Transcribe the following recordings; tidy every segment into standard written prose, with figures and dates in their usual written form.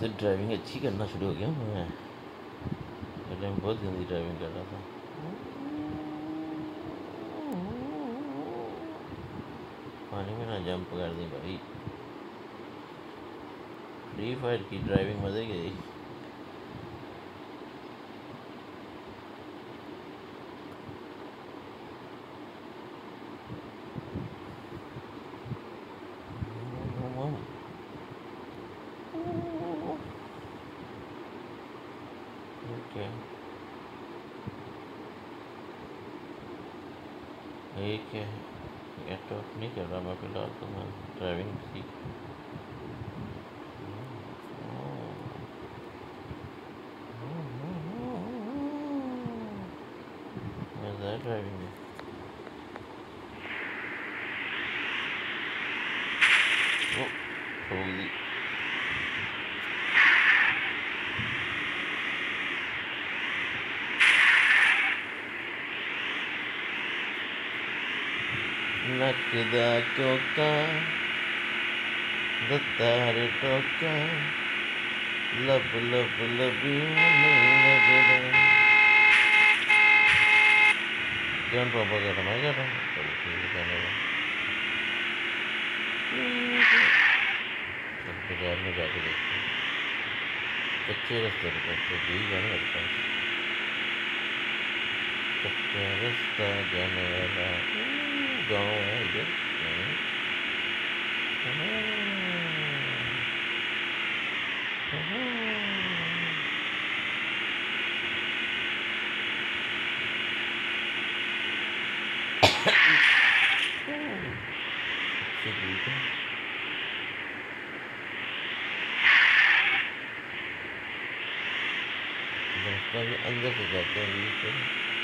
से ड्राइविंग अच्छी करना शुरू हो गया मैं। पहले मैं बहुत गंदी ड्राइविंग कर रहा था। पानी में ना जंप कर दी भाई। फ्री फायर की ड्राइविंग मजे की। एक है एटॉप नहीं कर रहा मैं फिलहाल, तो मैं ड्राइविंग सीख मजा है ड्राइविंग में। ठोक दी। नकदा चौका दत्तारे टोका लब लब लबी कौन पापा कर रहा मैं कर रहा हूँ। चलो ठीक है कहने का बाजार में जाके देखते हैं। कच्चे रास्ते पर पहुँचे यही जाने मेरे पास। कच्चा रास्ता जाने वाला गाँव है इधर। रास्ता भी अंदर से जाते हैं बीच से।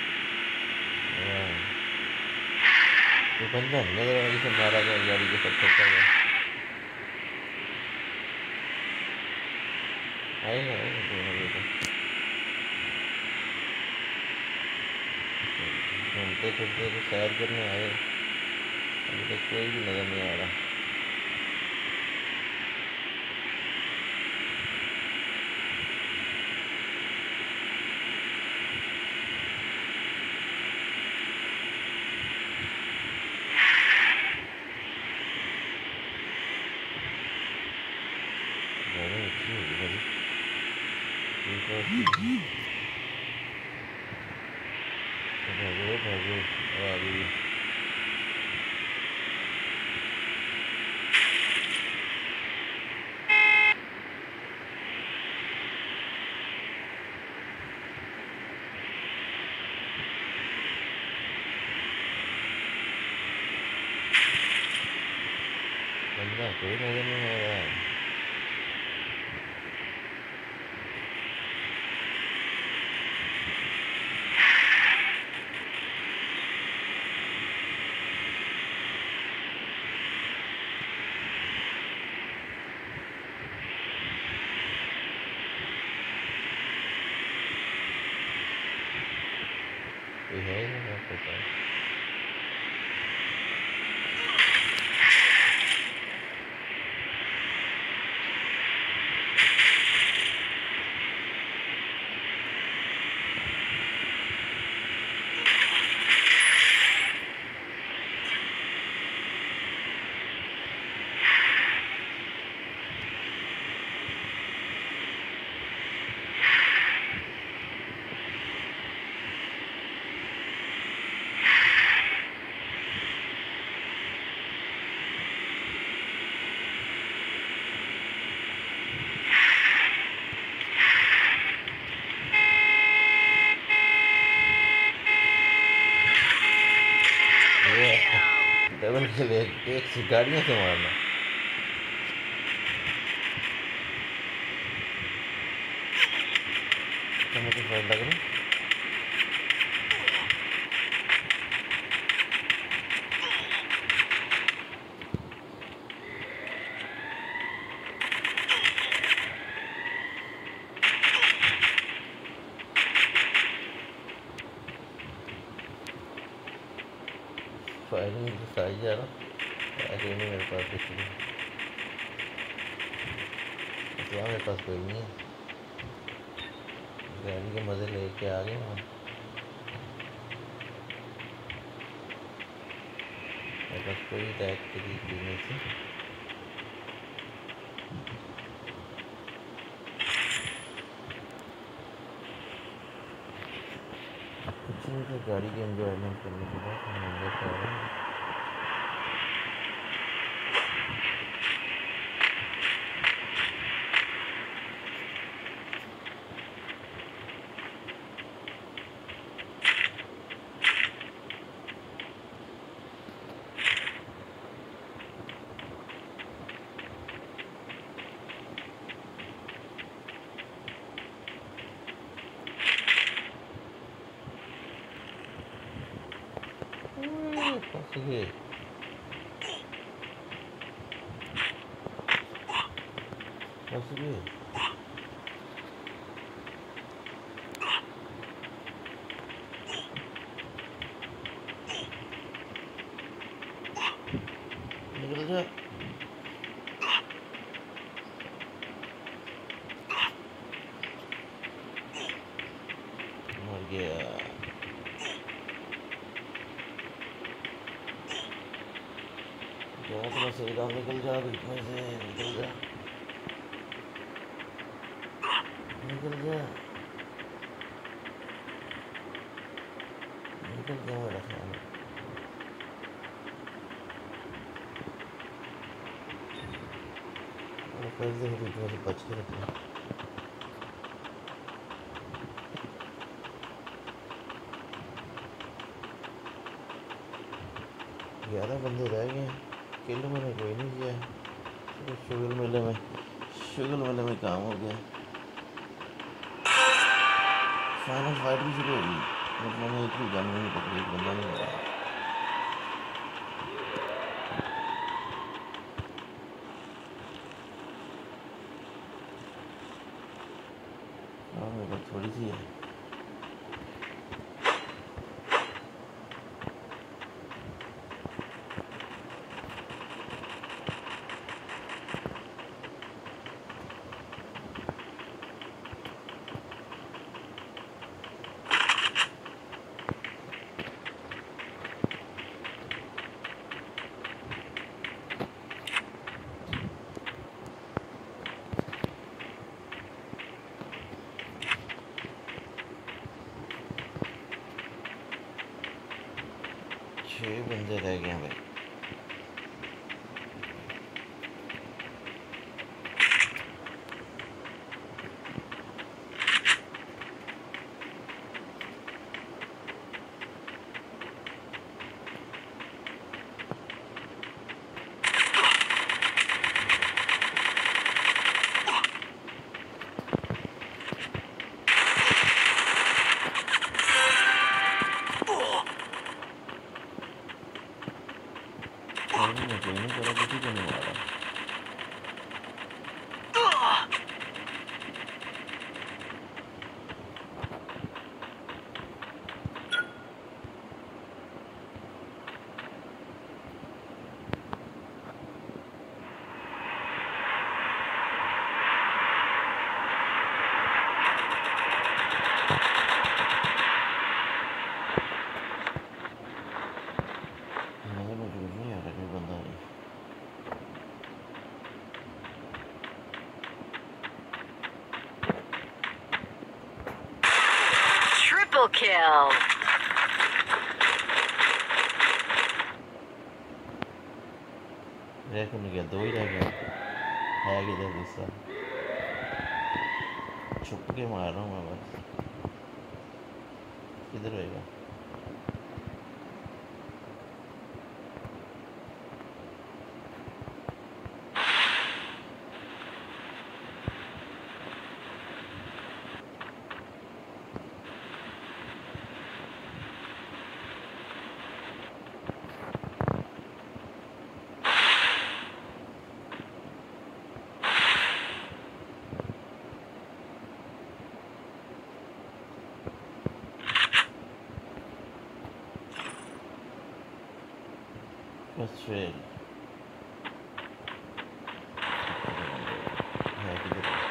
तो बंदा नहीं नजर आ रहा, जिसे मारा गया गाड़ी के साथ फंसा गया। आएगा आएगा कोई ना कोई। घूमते फिरते तो सैर करने आए, अभी तक कोई भी नजर नहीं आ रहा। भागो भागो आ गई। बंदा कोई नजर नहीं आ रहा है। कोई है ही नहीं आपके पास। डबल किल एक से गाड़ियों से मारना। मुझे फायर लग रहा। फायरिंग तो साइज जा रहा है नहीं मेरे पास कुछ भी। यार मेरे पास कोई नहीं है, गाड़ी के मज़े लेके आ गए हम। मेरे पास कोई टैग की चीज़ नहीं थी। कुछ नहीं था, गाड़ी की एंजॉयमेंट करने के बाद हम अंदर से आ रहे हैं। फंस गए, फंस गए। निकल जा, मर गया। जा थोड़ा सही राह, निकल जा बीच में से, निकल जा, निकल जा, निकल जा मेरा ख्याल है। कर दे बीच में से, बच के रखना। 11 बंदे रह गए हैं, किल मैंने कोई नहीं किया है। शुगल मेले में काम हो गया। फाइनल फाइट भी शुरू होगी, बट मैंने एक भी गन नहीं पकड़ी, एक बंदा नहीं लगा। हाँ मेरे पास थोड़ी सी है। छः बंदे रह गए हैं भाई। कोई नहीं करा, किसी को नहीं मारा। Triple kill. रह नहीं गया, 2 ही रह गए है किधर दूसरा। छुप के मार रहा हूँ मैं बस। किधर रहेगा? बस फेल है किधर?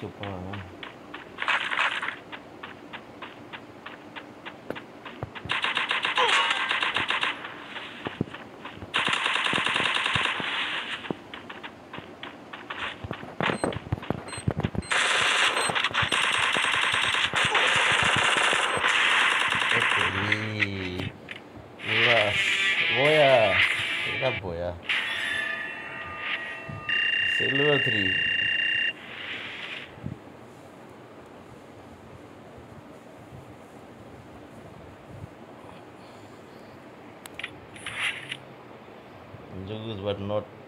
துப்பானா போயா சில்வர் 3 Juice but not